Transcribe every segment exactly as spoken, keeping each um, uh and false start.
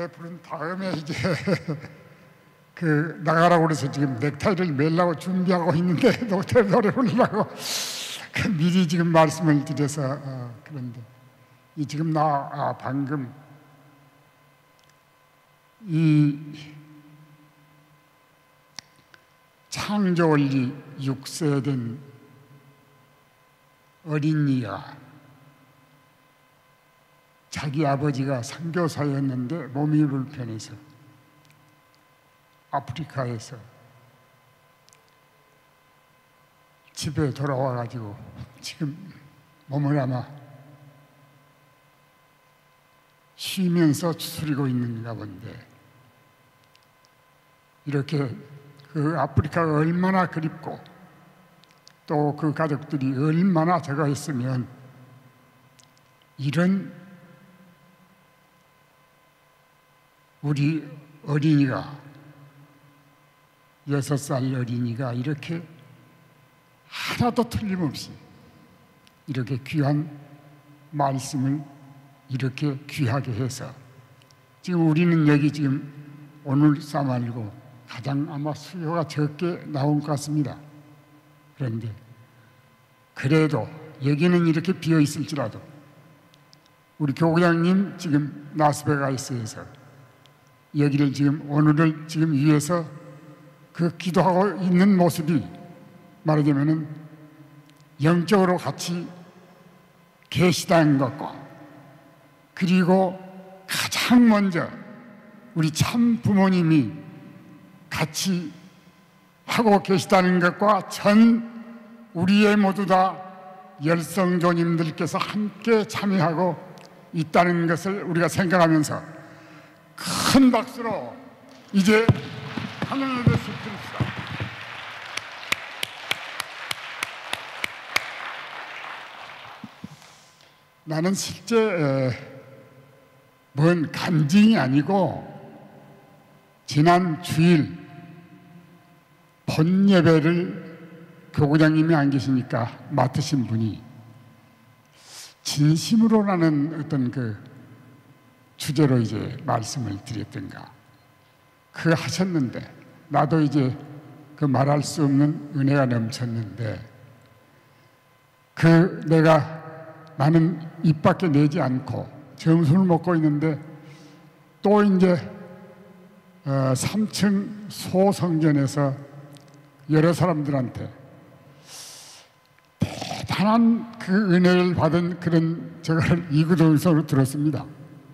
노래 부른 다음에 이제 그 나가라고 그래서 지금 넥타이를 매려고 준비하고 있는데 노래 부르려고 미리 지금 말씀을 드려서 어, 그런데 이 지금 나 아, 방금 이 창조원리 육 세 된 어린이가 자기 아버지가 선교사였는데 몸이 불편해서 아프리카에서 집에 돌아와 가지고 지금 몸을 아마 쉬면서 추스리고 있는가 본데, 이렇게 그 아프리카가 얼마나 그립고 또 그 가족들이 얼마나 저거 했으면 이런 우리 어린이가, 여섯 살 어린이가 이렇게 하나도 틀림없이 이렇게 귀한 말씀을 이렇게 귀하게 해서 지금 우리는 여기 지금 오늘 싸말고 가장 아마 수요가 적게 나온 것 같습니다. 그런데 그래도 여기는 이렇게 비어 있을지라도 우리 교구장님 지금 라스베가스에 있어서 여기를 지금 오늘을 지금 위해서 그 기도하고 있는 모습이 말하자면은 영적으로 같이 계시다는 것과, 그리고 가장 먼저 우리 참 부모님이 같이 하고 계시다는 것과 전 우리의 모두 다 열성조님들께서 함께 참여하고 있다는 것을 우리가 생각하면서 큰 박수로 이제 하늘을 습니다. 나는 실제 뭔 간증이 아니고 지난 주일 본 예배를 교구장님이 안 계시니까 맡으신 분이 진심으로라는 어떤 그 주제로 이제 말씀을 드렸던가 그 하셨는데, 나도 이제 그 말할 수 없는 은혜가 넘쳤는데, 그 내가 나는 입 밖에 내지 않고 점수를 먹고 있는데 또 이제 어, 삼 층 소성전에서 여러 사람들한테 대단한 그 은혜를 받은 그런 저걸 이구동성으로 들었습니다.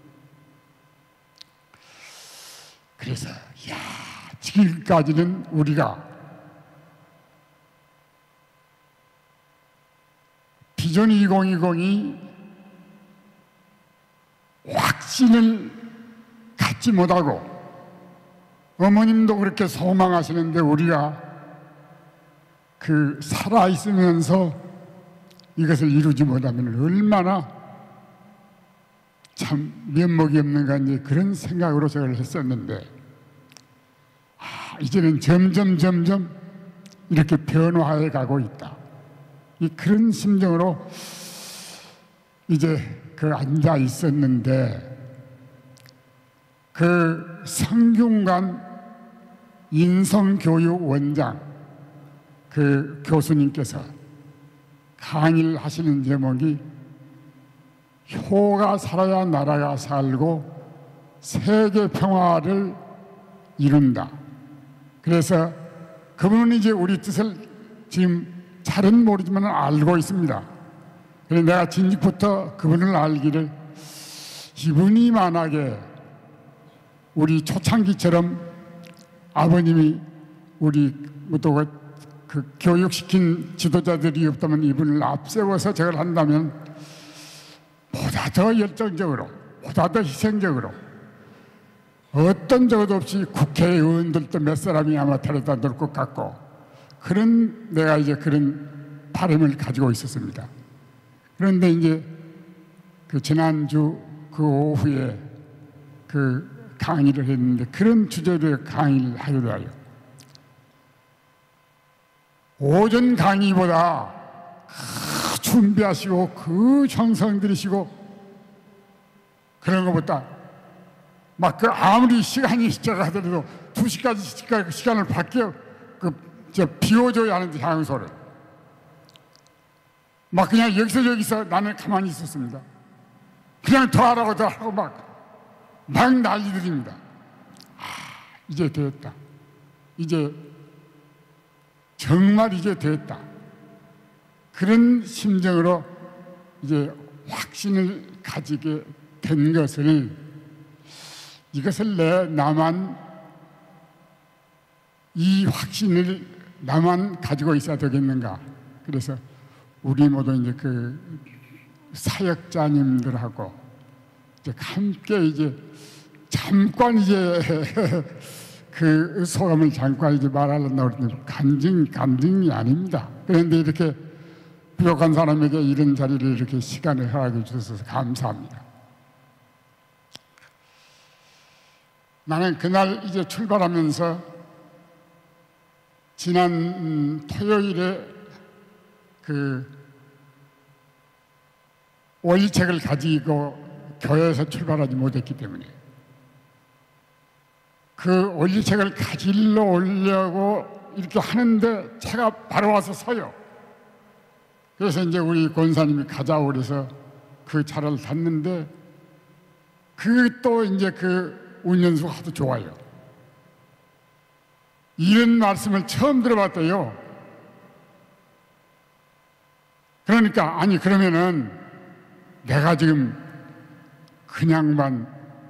그래서 야, 지금까지는 우리가 비전 이천이십이 확신을 갖지 못하고 어머님도 그렇게 소망하시는데 우리가 그 살아있으면서 이것을 이루지 못하면 얼마나 참 면목이 없는가, 이제 그런 생각으로 저걸 했었는데, 아, 이제는 점점 점점 이렇게 변화해 가고 있다. 이 그런 심정으로 이제 그 앉아 있었는데, 그 성균관 인성교육원장 그 교수님께서 강의를 하시는 제목이 효가 살아야 나라가 살고 세계 평화를 이룬다. 그래서 그분은 이제 우리 뜻을 지금 잘은 모르지만 알고 있습니다. 그래서 내가 진즉부터 그분을 알기를, 이분이 만약에 우리 초창기처럼 아버님이 우리 또 그 교육시킨 지도자들이 없다면 이분을 앞세워서 저걸 한다면 보다 더 열정적으로, 보다 더 희생적으로, 어떤 적도 없이 국회의원들도 몇 사람이 아마 데려다 놓을 것 같고, 그런 내가 이제 그런 바람을 가지고 있었습니다. 그런데 이제 그 지난주 그 오후에 그 강의를 했는데, 그런 주제로 강의를 하기로 하여 오전 강의보다 그 준비하시고 그 정성 들이시고 그런 것보다 막 그 아무리 시간이 시작하더라도 두 시까지 시간을 밖에 그저 비워줘야 하는데 장소를 막 그냥 여기서 여기서 나는 가만히 있었습니다. 그냥 더 하라고 더 하라고 막, 막 난리들입니다. 아, 이제 됐다. 이제 정말 이제 됐다. 그런 심정으로 이제 확신을 가지게 된 것을, 이것을 내 나만, 이 확신을 나만 가지고 있어야 되겠는가. 그래서 우리 모두 이제 그 사역자님들하고 이제 함께 이제 잠깐 이제 그 소감을 잠깐 이제 말하려고 그러는데 간증, 간증이 아닙니다. 그런데 이렇게 부족한 사람에게 이런 자리를 이렇게 시간을 허락해 주셔서 감사합니다. 나는 그날 이제 출발하면서 지난 음, 토요일에 그 원리책을 가지고 교회에서 출발하지 못했기 때문에 그 원리책을 가지러 오려고 이렇게 하는데 차가 바로 와서 서요. 그래서 이제 우리 권사님이 가자고 그래서 그 차를 탔는데 그 또 이제 그 운전수가 하도 좋아요. 이런 말씀을 처음 들어봤대요. 그러니까 아니 그러면은 내가 지금 그냥만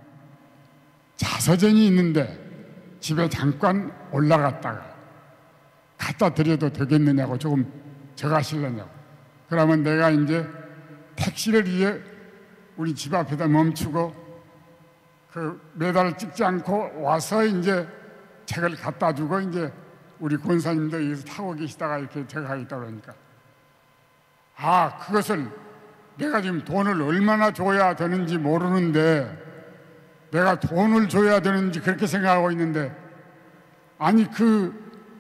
자서전이 있는데 집에 잠깐 올라갔다가 갖다 드려도 되겠느냐고 조금 저가실려냐고. 그러면 내가 이제 택시를 이제 우리 집 앞에다 멈추고 그 메달을 찍지 않고 와서 이제 책을 갖다 주고 이제 우리 권사님도 여기서 타고 계시다가 이렇게 제가 하겠다고 그러니까 아, 그것을 내가 지금 돈을 얼마나 줘야 되는지 모르는데 내가 돈을 줘야 되는지 그렇게 생각하고 있는데 아니 그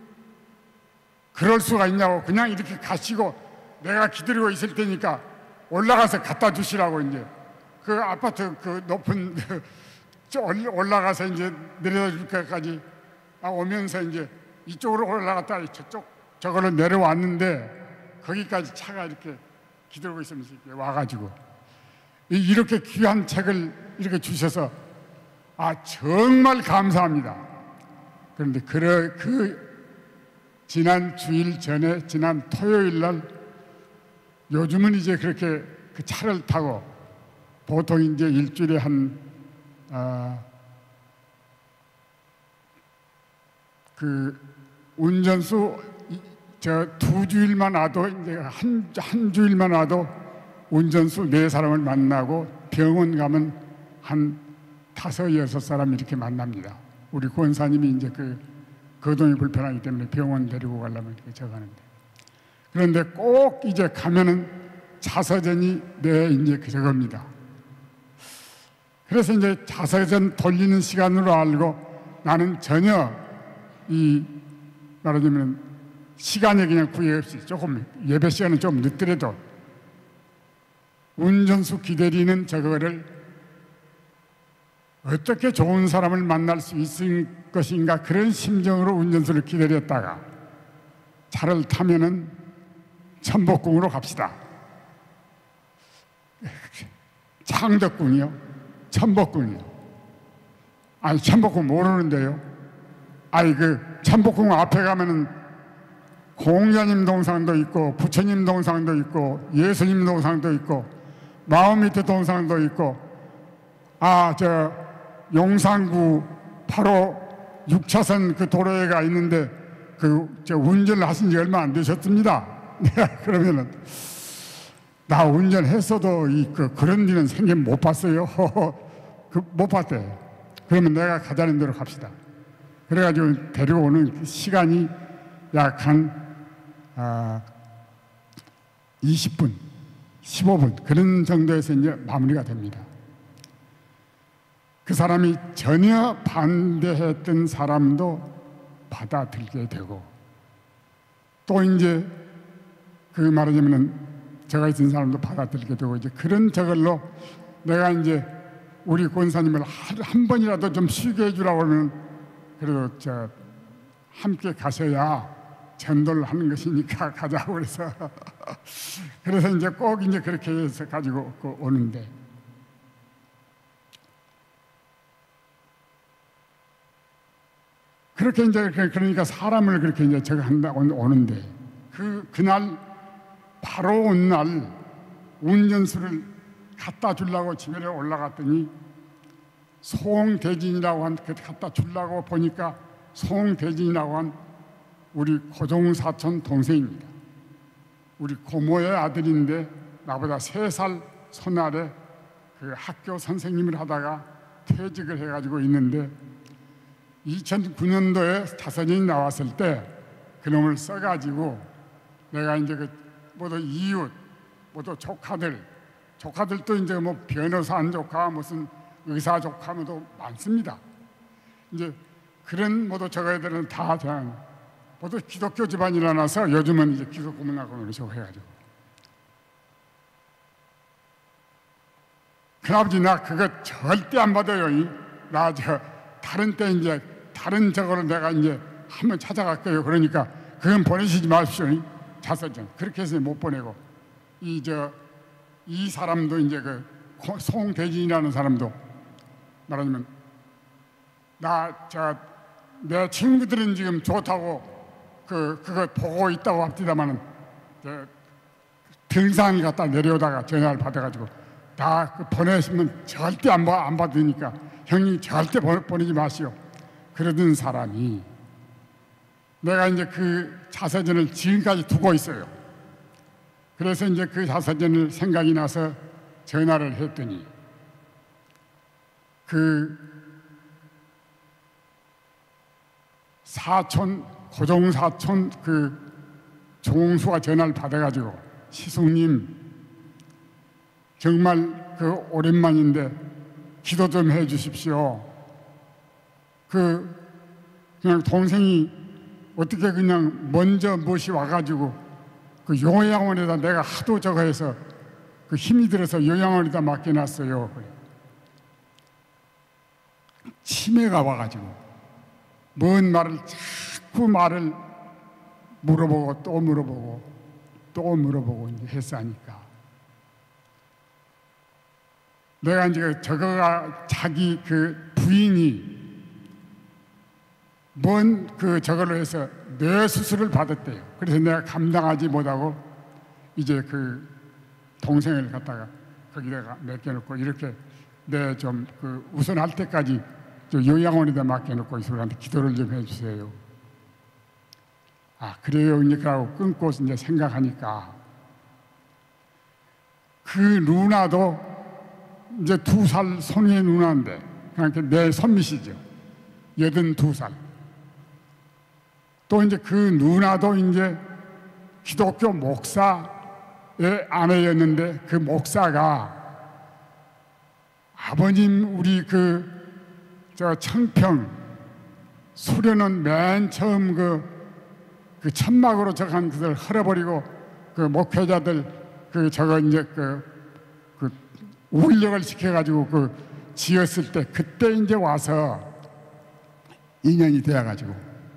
그럴 수가 있냐고 그냥 이렇게 가시고 내가 기다리고 있을 테니까 올라가서 갖다 주시라고 이제 그 아파트 그 높은 그 올라가서 이제 내려다 줄 때까지 오면서 이제 이쪽으로 올라갔다 저쪽 저걸로 내려왔는데 거기까지 차가 이렇게 기다리고 있으면서 이렇게 와가지고 이렇게 귀한 책을 이렇게 주셔서 아 정말 감사합니다. 그런데 그, 그 지난 주일 전에 지난 토요일 날 요즘은 이제 그렇게 그 차를 타고 보통 이제 일주일에 한 아, 그 운전수 저 두 주일만 와도 이제 한, 한 주일만 와도 운전수 네 사람을 만나고 병원 가면 한 다섯 여섯 사람 이렇게 만납니다. 우리 권사님이 이제 그 거동이 불편하기 때문에 병원 데리고 가려면 이렇게 적하는데 그런데 꼭 이제 가면은 자서전이 내 이제 그저겁니다. 그래서 이제 자서전 돌리는 시간으로 알고 나는 전혀 이 말하자면 시간에 그냥 구애 없이 조금 예배 시간은 좀 늦더라도 운전수 기다리는 저거를 어떻게 좋은 사람을 만날 수 있을 것인가 그런 심정으로 운전수를 기다렸다가 차를 타면은 천복궁으로 갑시다. 창덕궁이요? 천복궁이요? 아니 천복궁 모르는데요. 아니 그 천복궁 앞에 가면은 공자님 동상도 있고 부처님 동상도 있고 예수님 동상도 있고 마음 밑에 동상도 있고 아 저 용산구 바로 육 차선 그 도로에가 있는데 그 저 운전을 하신 지 얼마 안 되셨습니다. 그러면은 나 운전했어도 이 그 그런 일은 생긴 못 봤어요. 그 못 봤대. 그러면 내가 가자는 대로 갑시다. 그래가지고 데리고 오는 시간이 약 한 아, 이십 분, 십오 분 그런 정도에서 이제 마무리가 됩니다. 그 사람이 전혀 반대했던 사람도 받아들게 되고 또 이제 그 말하자면은 제가 있던 사람도 받아들게 되고 이제 그런 저걸로 내가 이제 우리 권사님을 한 번이라도 좀 쉬게 해주라고 하면 그래도 저 함께 가셔야 전도를 하는 것이니까 가자고 그래서 그래서 이제 꼭 이제 그렇게 해서 가지고 오는데, 그렇게 이제 그러니까 사람을 그렇게 이제 저거 한다고 오는데, 그 그날 바로 온 날 운전수를 갖다 주려고 집에 올라갔더니 송대진이라고 한 그 갖다 주려고 보니까 송대진이라고 한 우리 고종 사촌 동생입니다. 우리 고모의 아들인데 나보다 세 살 손아래 그 학교 선생님을 하다가 퇴직을 해가지고 있는데, 이천구 년도에 타선이 나왔을 때 그놈을 써가지고 내가 이제 그 모두 이웃, 모두 조카들, 조카들도 이제 뭐 변호사 한 조카, 무슨 의사 조카 모두 많습니다. 이제 그런 모두 저거들은 다 그냥 모두 기독교 집안이라서 요즘은 이제 기독교문화권으로 저거 해가지고, 큰아버지 나 그거 절대 안 받아요. 나 저 다른 때 이제 다른 저거를 내가 이제 한번 찾아갈게요. 그러니까 그건 보내시지 마십시오. 자서전 그렇게 해서 못 보내고, 이 저 이 사람도 이제 그 송대진이라는 사람도 말하자면 나 저 내 친구들은 지금 좋다고 그 그거 보고 있다고 합니다만은 저 등산 갔다 내려오다가 전화를 받아가지고 다 그 보내시면 절대 안, 받, 안 받으니까 형님 절대 보내지 마시오. 그러던 사람이 내가 이제 그 자서전을 지금까지 두고 있어요. 그래서 이제 그 자서전을 생각이 나서 전화를 했더니 그 사촌, 고종 사촌 그 종수가 전화를 받아가지고 시숙님 정말 그 오랜만인데 기도 좀 해 주십시오. 그 그냥 동생이 어떻게 그냥 먼저 모시 와가지고 그 요양원에다 내가 하도 저거 해서 그 힘이 들어서 요양원에다 맡겨놨어요. 치매가 와가지고 뭔 말을 자꾸 말을 물어보고 또 물어보고 또 물어보고 이제 했어 하니까 내가 이제 저거가 자기 그 부인이 뭔 그 저걸로 해서 뇌 수술을 받았대요. 그래서 내가 감당하지 못하고 이제 그 동생을 갖다가 거기다가 맡겨놓고 이렇게 내 좀 그 우선할 때까지 요양원에다 맡겨놓고 이들한테 기도를 좀 해주세요. 아 그래요. 이제 그러고 끊고 이제 생각하니까 그 누나도 이제 두 살 손위의 누나인데 그러니까 내 손미시죠. 여든두 살. 또 이제 그 누나도 이제 기독교 목사의 아내였는데 그 목사가 아버님 우리 그 저 청평 수련원 맨 처음 그, 그 천막으로 저간 그들 헐어버리고 그 목회자들 그 저거 이제 그, 그 울력을 시켜가지고 그 지었을 때 그때 이제 와서 인연이 되어가지고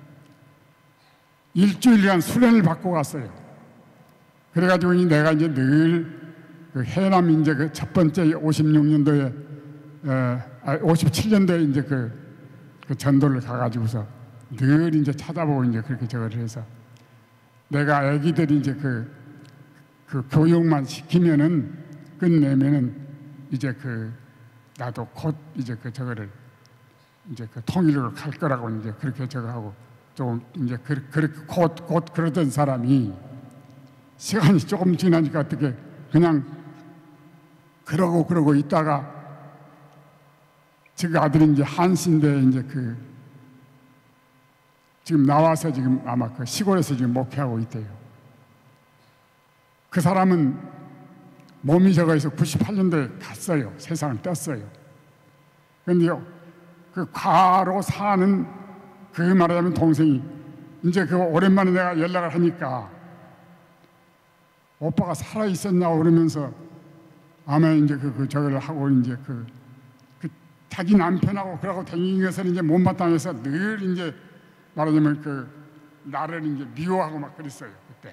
일주일간 수련을 받고 갔어요. 그래가지고 내가 이제 늘 그 해남 이제 그 첫 번째 오십육 년도에 어, 아, 오십칠 년도에 이제 그, 그 전도를 가가지고서 늘 이제 찾아보고 이제 그렇게 저걸 해서 내가 애기들이 이제 그, 그 교육만 시키면은 끝내면은 이제 그 나도 곧 이제 그 저거를 이제 그 통일로 갈 거라고 이제 그렇게 저거 하고 좀 이제 그, 그렇게 곧, 곧 그러던 사람이 시간이 조금 지나니까 어떻게 그냥 그러고 그러고 있다가 그 아들이 이제 한신대 이제 그 지금 나와서 지금 아마 그 시골에서 지금 목회하고 있대요. 그 사람은 몸이 저거에서 구십팔 년도에 갔어요. 세상을 떴어요. 그런데 그 과로 사는 그 말하자면 동생이 이제 그 오랜만에 내가 연락을 하니까 오빠가 살아 있었냐고 그러면서 아마 이제 그, 그 저거를 하고 이제 그, 그 자기 남편하고 그러고 다니는 것을 이제 못마땅해서 늘 이제 말하자면 그 나를 이제 미워하고 막 그랬어요 그때.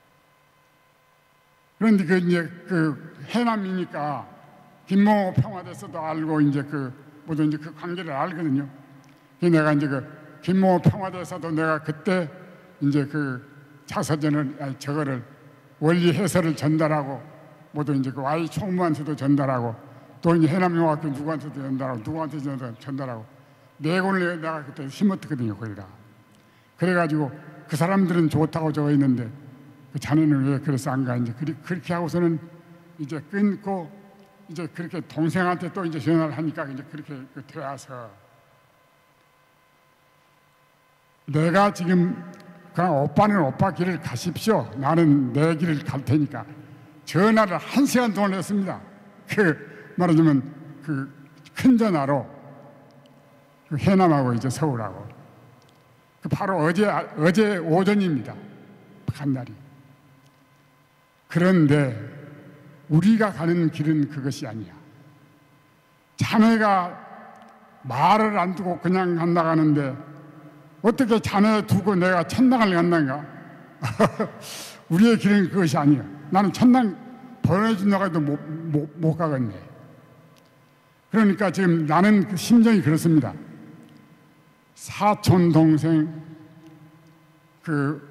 그런데 그 이제 그 해남이니까 김모 평화대사도 알고 이제 그 모두 이제 그 관계를 알거든요. 그래서 내가 이제 그 김모 평화대사도 내가 그때 이제 그 자서전을 아니 저거를 원리 해설을 전달하고 모두 이제 그 와이 총무한테도 전달하고 또 이제 해남용학교 누구한테도 전달하고 누구한테도 전달하고 네 권을 내가 그때 심었거든요 거기다. 그래가지고 그 사람들은 좋다고 적어 있는데 그 자네는 왜 그래서 안 가? 이제 그렇게 하고서는 이제 끊고 이제 그렇게 동생한테 또 이제 전화를 하니까 이제 그렇게 그 되어서 내가 지금 그냥 오빠는 오빠 길을 가십시오. 나는 내 길을 갈 테니까 전화를 한 시간 동안 했습니다. 그 말하자면 그 큰 전화로 그 해남하고 이제 서울하고 그 바로 어제 어제 오전입니다. 간 날이. 그런데 우리가 가는 길은 그것이 아니야. 자네가 말을 안 두고 그냥 간다가는데 어떻게 자네 두고 내가 천당을 간다는가? 우리의 길은 그것이 아니야. 나는 천당 보내준다고 해도 못, 못, 못 가겠네. 그러니까 지금 나는 그 심정이 그렇습니다. 사촌 동생 그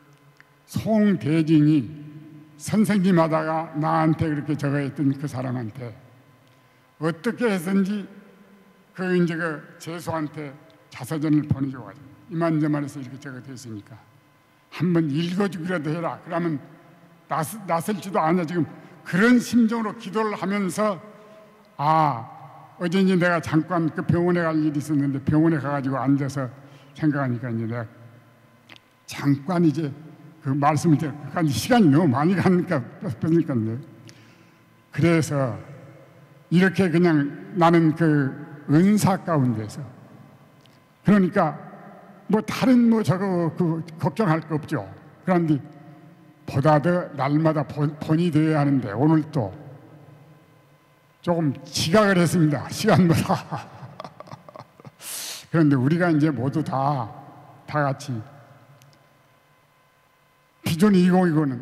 송대진이 선생님 하다가 나한테 그렇게 적어했던 그 사람한테 어떻게 해서든지 그 이제 그 재수한테 자서전을 보내줘가지고 이만저만해서 이렇게 적어됐으니까 한번 읽어주기라도 해라. 그러면 나서, 나설지도 않아. 지금 그런 심정으로 기도를 하면서 아 어제 이제 내가 잠깐 그 병원에 갈 일이 있었는데 병원에 가가지고 앉아서 생각하니까 이제 내가 잠깐 이제 그 말씀을 그러니까 시간이 너무 많이 가니까 뺏으니까 그래서 이렇게 그냥 나는 그 은사 가운데서 그러니까 뭐 다른 뭐 저거 그 걱정할 거 없죠. 그런데 보다 더 날마다 본, 본이 되어야 하는데 오늘 또 조금 지각을 했습니다. 시간보다. 그런데 우리가 이제 모두 다, 다 같이 비전 이천이십는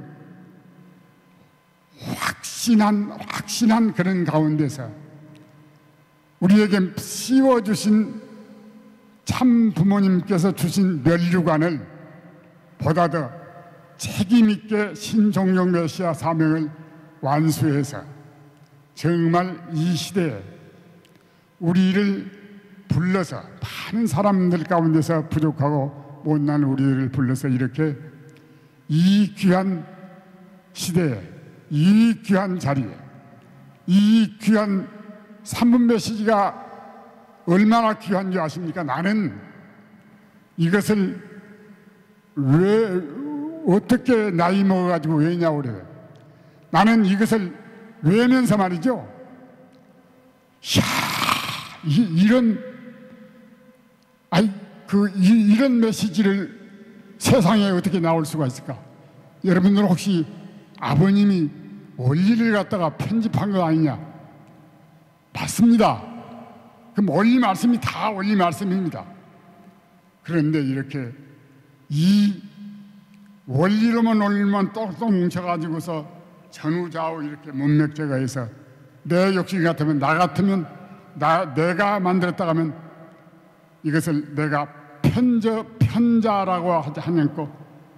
확신한, 확신한 그런 가운데서 우리에게 씌워주신 참 부모님께서 주신 면류관을 보다 더 책임있게 신종용 메시아 사명을 완수해서 정말 이 시대에 우리를 불러서 많은 사람들 가운데서 부족하고 못난 우리를 불러서 이렇게 이 귀한 시대에 이 귀한 자리에 이 귀한 삼 분 메시지가 얼마나 귀한 줄 아십니까? 나는 이것을 왜 어떻게 나이 먹어가지고 왜냐고 그래요. 나는 이것을 외면서 말이죠. 이야, 이, 이런 아이 그 이, 이런 메시지를 세상에 어떻게 나올 수가 있을까? 여러분들 혹시 아버님이 원리를 갖다가 편집한 거 아니냐? 맞습니다. 그럼 원리 말씀이 다 원리 말씀입니다. 그런데 이렇게 이 원리로만 원리만 똑똑 뭉쳐가지고서 전후좌우 이렇게 문맥제거해서 내 욕심 같으면 나 같으면 나 내가 만들었다 하면 이것을 내가 편저 편자라고 하지 않고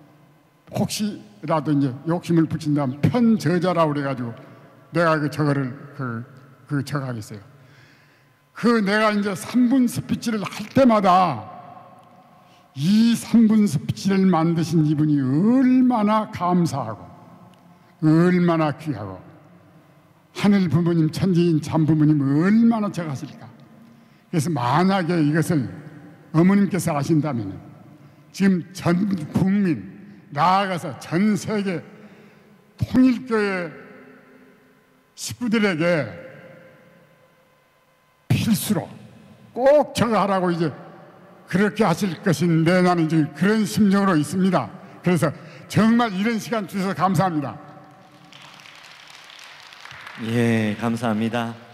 혹시라도 이제 욕심을 붙인다면 편저자라고 그래가지고 내가 그 저거를 그, 그 적하겠어요. 그 내가 이제 삼 분 스피치를 할 때마다 이 삼 분 스피치를 만드신 이분이 얼마나 감사하고 얼마나 귀하고 하늘 부모님 천지인 참 부모님 얼마나 적하실까. 그래서 만약에 이것을 어머님께서 아신다면 지금 전 국민 나아가서 전 세계 통일교회 식구들에게 필수로 꼭 저거 하라고 이제 그렇게 하실 것인데 나는 지금 그런 심정으로 있습니다. 그래서 정말 이런 시간 주셔서 감사합니다. 예, 감사합니다.